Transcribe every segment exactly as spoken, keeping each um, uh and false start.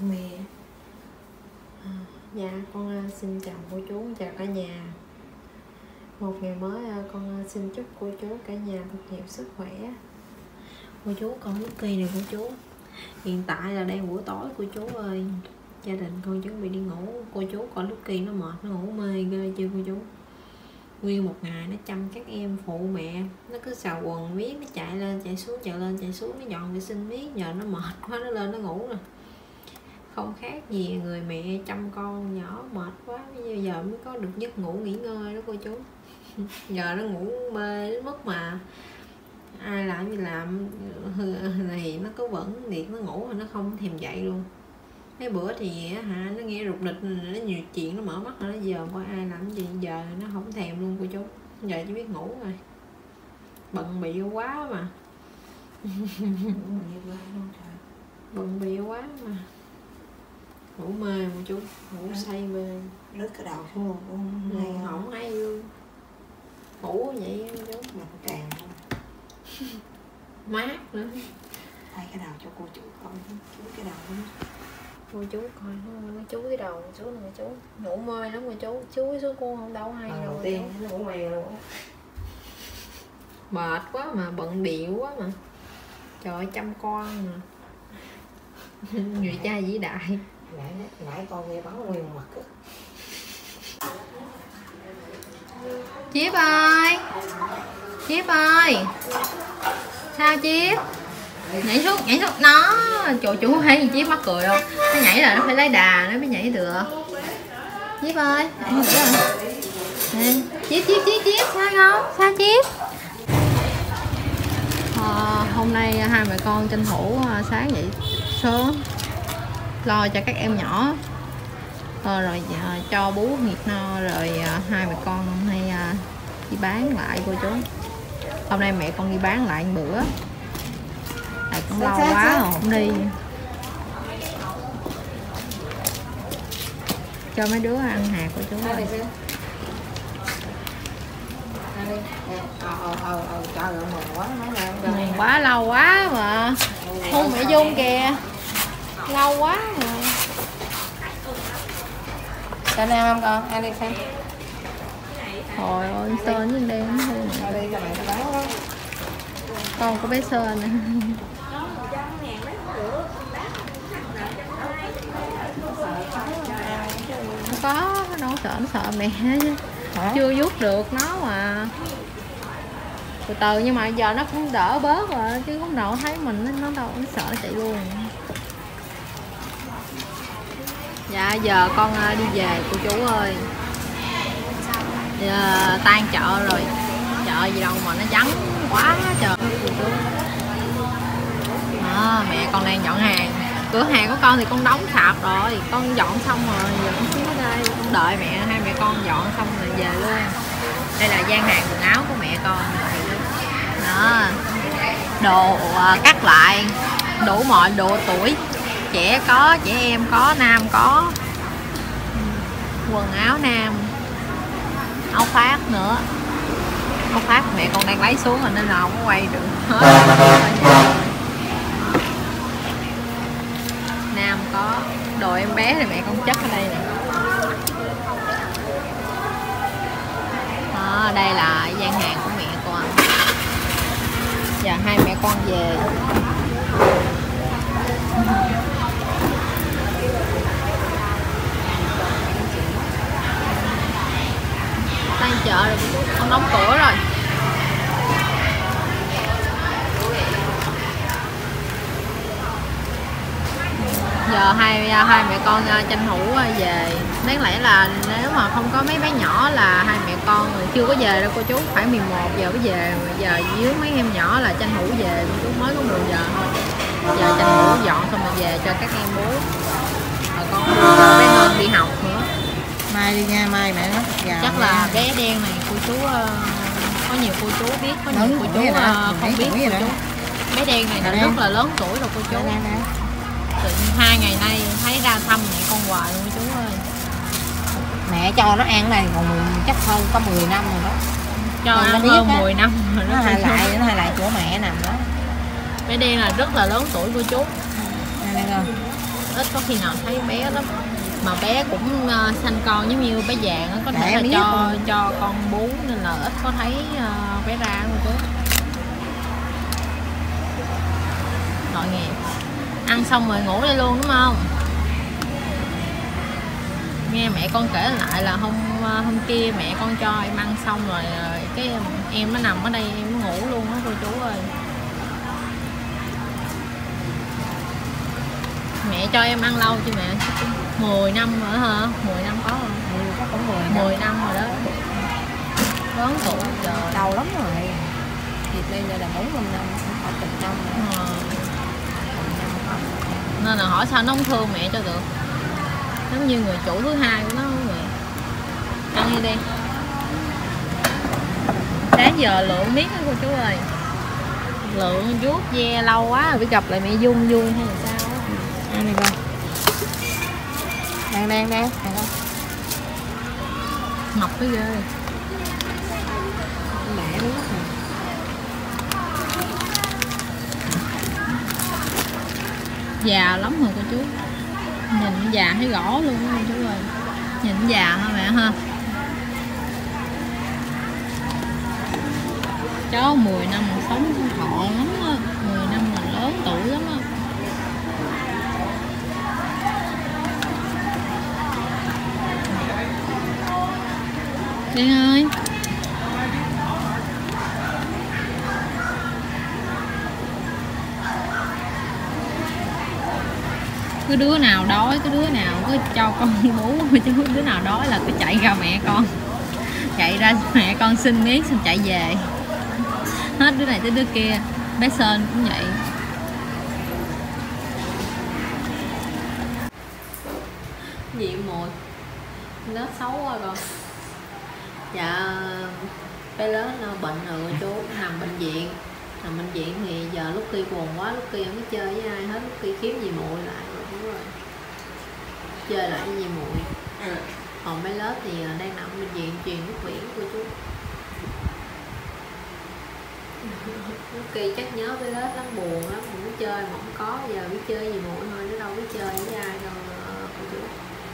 mẹ. À, dạ con xin chào cô chú, chào cả nhà. Một ngày mới con xin chúc cô chú cả nhà thật nhiều sức khỏe. Cô chú con lúc kỳ này cô chú. Hiện tại là đang buổi tối cô chú ơi. Gia đình con chuẩn bị đi ngủ. Cô chú còn lúc kỳ nó mệt, nó ngủ mê ghê chưa cô chú. Nguyên một ngày nó chăm các em phụ mẹ. Nó cứ xào quần miết, nó chạy lên chạy xuống, chạy lên chạy xuống, nó dọn vệ sinh miết. Giờ nó mệt quá nó lên nó ngủ rồi. Không khác gì người mẹ chăm con nhỏ mệt quá. Bây giờ mới có được giấc ngủ nghỉ ngơi đó cô chú. Giờ nó ngủ mê đến mức mà ai làm gì làm thì nó cứ vẫn liệt nó ngủ rồi nó không thèm dậy luôn. Mấy bữa thì hả nó nghe rụt rịch nó nhiều chuyện nó mở mắt rồi nó giờ coi ai làm gì giờ nó không thèm luôn cô chú. Giờ chỉ biết ngủ rồi. Bận bịu quá mà. Bận bịu quá mà. Ngủ mê cô chú, ngủ say mê. Lướt cái đầu xuống luôn cũng hay không hay luôn. Ngủ vậy chú mà tràn mát nữa. thay cái đầu cho cô chú coi chú cái đầu đó. Cô chú coi nó chú cái đầu chú này chú ngủ mê lắm cô chú. Chú xuống cô không đâu hay đâu. Đầu tiên nó ngủ mê luôn. Mệt quá mà bận điệu quá mà. Trời ơi chăm con mà. Người cha vĩ đại. Nãy nãy con nghe bắn nguyên mặt á. Chiếp ơi, Chiếp ơi, sao Chiếp? Nhảy xuống, nhảy xuống nó. Trời chú thấy Chiếp mắc cười không? Nó nhảy là nó phải lấy đà nó mới nhảy được. Chiếp ơi, nhảy rồi. Nè, Chiếp, Chiếp, Chiếp, Chiếp, sao không? Sao Chiếp? À, hôm nay hai mẹ con tranh thủ sáng dậy sớm lo cho các em nhỏ. Ờ, rồi à, cho bú nhiệt no rồi à, hai mẹ con hay à, đi bán lại cô chú. Hôm nay mẹ con đi bán lại một bữa tại cũng lâu quá rồi không đi. Cho mấy đứa ăn hạt cô chú ơi. Mừng quá lâu quá mà. Hôn mẹ Dung kìa. Lâu quá rồi. Cho em không con? Ăn đi xem. Trời ơi, sên với đen Ở đây cho mẹ nó bán đó. con có bé sên nè. Có, nó sợ nó sợ mẹ chứ. Chưa vuốt được nó mà. Từ từ nhưng mà giờ nó cũng đỡ bớt rồi chứ không đâu thấy mình nó đâu nó sợ nó chạy luôn. Dạ giờ con đi về cô chú ơi. Giờ tan chợ rồi. Chợ gì đâu mà nó vắng quá trời cô chú. À, mẹ con đang dọn hàng. Cửa hàng của con thì con đóng sạp rồi. Con dọn xong rồi giờ con xuống ở đây. Con đợi mẹ, hai mẹ con dọn xong rồi về luôn. Đây là gian hàng quần áo của mẹ con. Đó. Đồ cắt lại. Đủ mọi độ tuổi. Trẻ có, trẻ em có, nam có. Quần áo nam. Áo khoác nữa. Áo khoác mẹ con đang lấy xuống rồi nên là không có quay được. Nam có. Đồ em bé thì mẹ con chất ở đây nè. Đó, đây là gian hàng của mẹ con. Giờ hai mẹ con về. Tan chợ rồi con đóng cửa rồi. Giờ hai hai mẹ con tranh thủ về. Đáng lẽ là nếu mà không có mấy bé nhỏ là hai mẹ con chưa có về đâu cô chú. Phải mười một giờ mới về. Giờ dưới mấy em nhỏ là tranh thủ về cô chú, mới có mười giờ thôi. Giờ tranh thủ dọn xong rồi về cho các em bố. Rồi con bé Ngân đi học nữa. Mai đi nha, mai mẹ nó gà. Chắc là bé đen này cô chú uh, có nhiều cô chú biết, có nhiều cô chú uh, không biết cô chú. Bé đen này là rất là lớn tuổi rồi cô chú. Tự hai ngày nay thấy ra thăm mẹ con hoài luôn cô chú ơi. Mẹ cho nó ăn này còn chắc hơn có mười năm rồi đó. Cho ăn hơn mười năm rồi đó. Nó hay lại, nó hay lại chỗ mẹ nằm đó. Bé đen là rất là lớn tuổi cô chú. Đây con. ít có khi nào thấy bé lắm, mà bé cũng uh, sanh con giống như bé vàng đó, có thể là cho không? cho con bú nên là ít có thấy uh, bé ra luôn chú. Tội nghiệp. Ăn xong rồi ngủ đây luôn đúng không? Nghe mẹ con kể lại là hôm hôm kia mẹ con cho em ăn xong rồi cái em nó nằm ở đây em nó ngủ luôn đó cô chú ơi. Mẹ cho em ăn lâu chưa mẹ? mười năm rồi hả? mười năm có không? Ừ, có cũng mười, mười năm rồi đó. Lớn tuổi giờ lâu lắm rồi. Thì đây là bốn mươi năm, phải chục năm rồi. À. Nên là hỏi sao nó không thương mẹ cho được. Giống như người chủ thứ hai của nó vậy. Ăn đi đi. Sáng giờ lượn miết đó cô chú ơi. Lượn vuốt ve lâu quá rồi phải gặp lại mẹ Dung vui hay là sao á. Ăn đi coi. Đang đang đang. Mập cái ghê. Mẹ nó mất rồi. Già lắm rồi cô chú. Nhìn già thấy rõ luôn đó cô chú ơi. Nhìn già hả mẹ ha. Cháu mười năm mà sống thọ lắm á. mười năm là lớn tuổi lắm á. Đen ơi. Cứ đứa nào đói, cái đứa nào cứ cho con bú, chứ đứa nào đói là cứ chạy ra mẹ con. Chạy ra mẹ con xin miếng xong chạy về. Hết đứa này tới đứa kia. Bé Sơn cũng vậy. Gì mùi nó xấu quá rồi. Dạ bé lớn nó bệnh rồi chú, nằm bệnh viện. Nằm bệnh viện thì giờ lúc kia buồn quá, lúc kia không biết chơi với ai hết, lúc kia kiếm gì muội lại rồi, đúng rồi. Chơi lại với gì muội. Ừ. Còn bé lớn thì đang nằm bệnh viện truyền nước biển của chú. Lúc kia chắc nhớ bé lớn lắm, buồn lắm, không biết chơi mà không có, giờ biết chơi gì muội thôi, nó đâu biết chơi với ai đâu cô chú.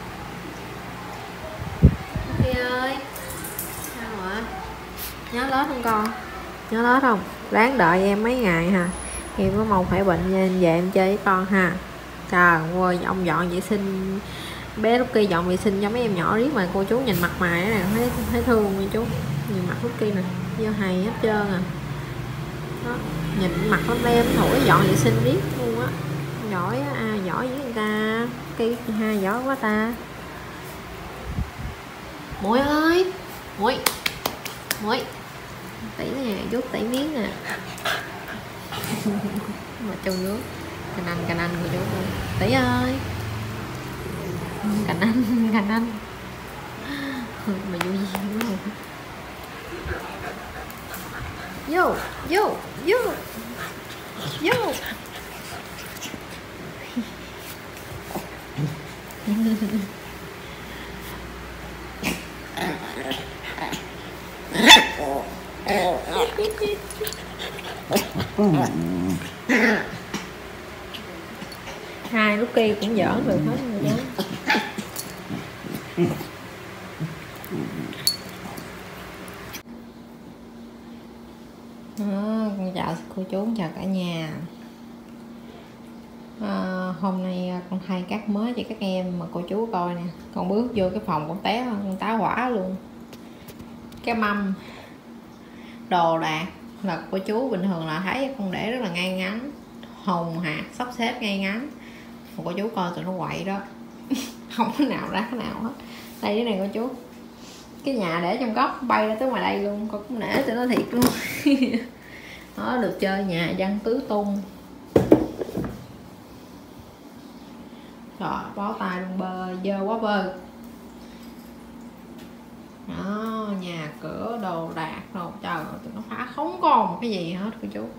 Lúc kia ơi. Sao hả? Nhớ lớn không con? Nhớ lớn không? Ráng đợi em mấy ngày ha. Em có mong phải bệnh nha, về em chơi với con ha. Trời ơi, ông dọn vệ sinh. Bé lúc kia dọn vệ sinh cho mấy em nhỏ riết mà cô chú nhìn mặt mày này thấy thấy thương nha chú. Nhìn mặt lúc kia nè, do hầy hết trơn à. Đó, nhìn mặt con em thổi dọn vệ sinh riết luôn á. Giỏi á, à, giỏi với người ta. Cái hai giỏi quá ta. Muội ơi, muội. Muội. Tỉ nè, chút tỉ miếng nè. Mà trong nước. Cành anh, cành anh của chú luôn. Tỉ ơi. Cành anh, cành anh. Mà vui gì quá rồi. Vô, vô, vô. Vô. Hai lúc kia cũng giỡn được hết rồi đó. À, con chào cô chú, chào cả nhà. À, hôm nay con thay cát mới cho các em mà cô chú coi nè. Con bước vô cái phòng con té con tá hỏa luôn. Cái mâm đồ đạc là cô chú bình thường là thấy con để rất là ngay ngắn, hồng hạt sắp xếp ngay ngắn. Mà cô chú coi tụi nó quậy đó. Không có nào ra cái nào hết. Đây cái này cô chú, cái nhà để trong góc bay ra tới ngoài đây luôn, con cũng nể tụi nó thiệt luôn. Đó, được chơi nhà văn tứ tung. Rồi bó tay luôn, bơ dơ quá bơ. Đó, nhà cửa đồ đạc đồ, trời ơi tụi nó phá không còn một cái gì hết cô chú.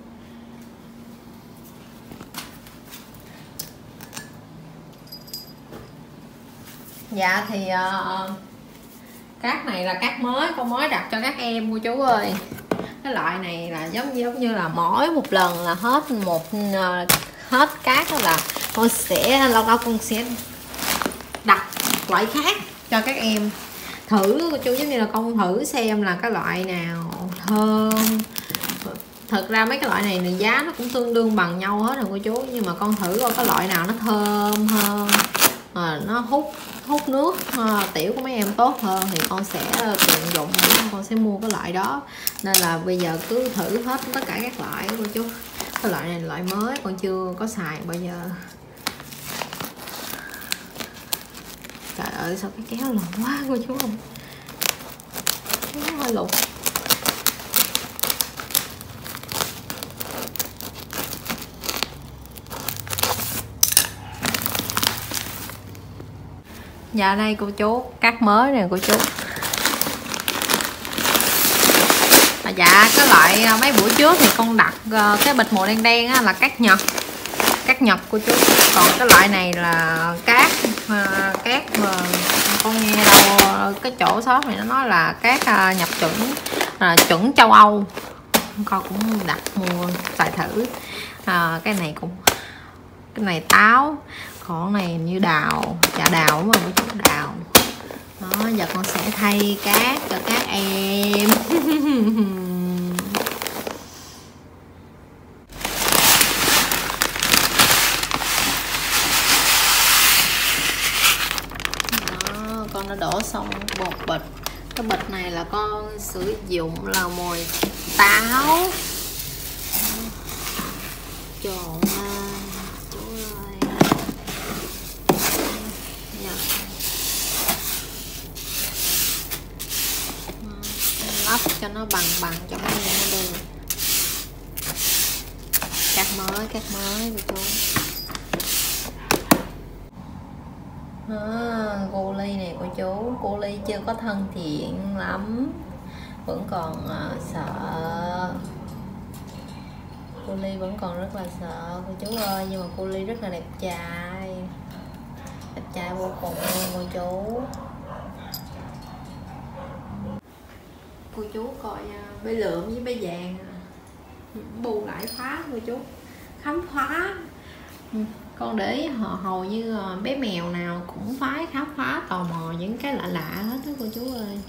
Dạ thì uh, cát này là cát mới, con mới đặt cho các em cô chú ơi. Cái loại này là giống như giống như là mỗi một lần là hết một uh, hết cát đó là con sẽ lâu lâu con sẽ đặt loại khác cho các em thử cô chú, giống như là con thử xem là cái loại nào thơm. Thật ra mấy cái loại này thì giá nó cũng tương đương bằng nhau hết rồi cô chú, nhưng mà con thử coi cái loại nào nó thơm hơn, à, nó hút hút nước à, tiểu của mấy em tốt hơn thì con sẽ tận dụng, con sẽ mua cái loại đó. Nên là bây giờ cứ thử hết tất cả các loại cô chú. Cái loại này là loại mới, con chưa có xài bao giờ. Trời ơi sao cái kéo lộn quá cô chú không? Kéo hơi lộn. Dạ đây cô chú, cắt mới nè cô chú. À, dạ cái loại mấy buổi trước thì con đặt uh, cái bịch màu đen đen á, là cát Nhật. Cát Nhật cô chú. Còn cái loại này là cát uh, cát uh, con nghe đâu cái chỗ shop này nó nói là cát uh, nhập chuẩn uh, chuẩn châu Âu. Con cũng đặt mua xài thử. Uh, cái này cũng cái này táo, còn này như đào, chả đào đúng không? Chú đào. Đó, giờ con sẽ thay cát cho các em. Đó, con đã đổ xong một bịch. Cái bịch này là con sử dụng là mồi táo. Trộn chú ơi. Lắp cho nó bằng bằng cho mấy em nó được. Cắt mới, cắt mới cô chú. À, cô ly này cô chú, cô ly chưa có thân thiện lắm, vẫn còn uh, sợ. Cô ly vẫn còn rất là sợ cô chú ơi, nhưng mà cô ly rất là đẹp trai, đẹp trai vô cùng luôn cô chú. Cô chú coi uh, bé lượm với bé vàng bù lại phá cô chú, khám phá. Con để họ hầu như bé mèo nào cũng phái khám phá tò mò những cái lạ lạ hết đó cô chú ơi.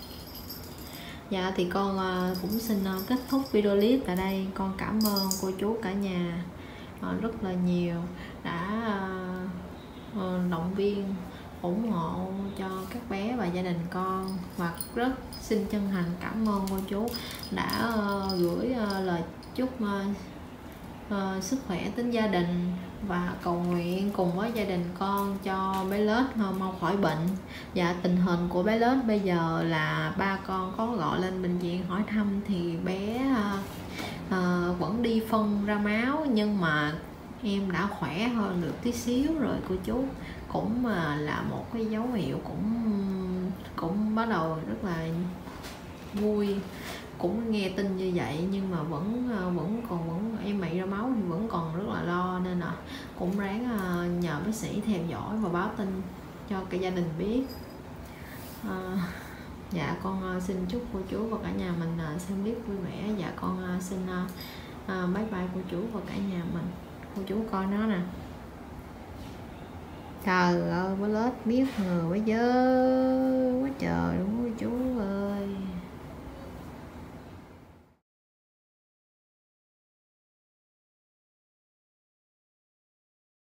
Dạ thì con cũng xin kết thúc video clip tại đây. Con cảm ơn cô chú cả nhà rất là nhiều đã động viên ủng hộ cho các bé và gia đình con, và rất xin chân thành cảm ơn cô chú đã gửi lời chúc Uh, sức khỏe đến gia đình và cầu nguyện cùng với gia đình con cho bé Lết uh, mau khỏi bệnh. Và tình hình của bé Lết bây giờ là ba con có gọi lên bệnh viện hỏi thăm thì bé uh, uh, vẫn đi phân ra máu, nhưng mà em đã khỏe hơn được tí xíu rồi cô chú. Cũng uh, là một cái dấu hiệu cũng cũng bắt đầu rất là vui. Cũng nghe tin như vậy nhưng mà vẫn vẫn còn vẫn em bị ra máu thì vẫn còn rất là lo, nên là cũng ráng nhờ bác sĩ theo dõi và báo tin cho cả gia đình biết. À, dạ con xin chúc cô chú và cả nhà mình xem clip vui vẻ. Dạ con xin à, bye bye cô chú và cả nhà mình. Cô chú coi nó nè, trời ơi, mới lết biết người quá dơ quá trời luôn cô chú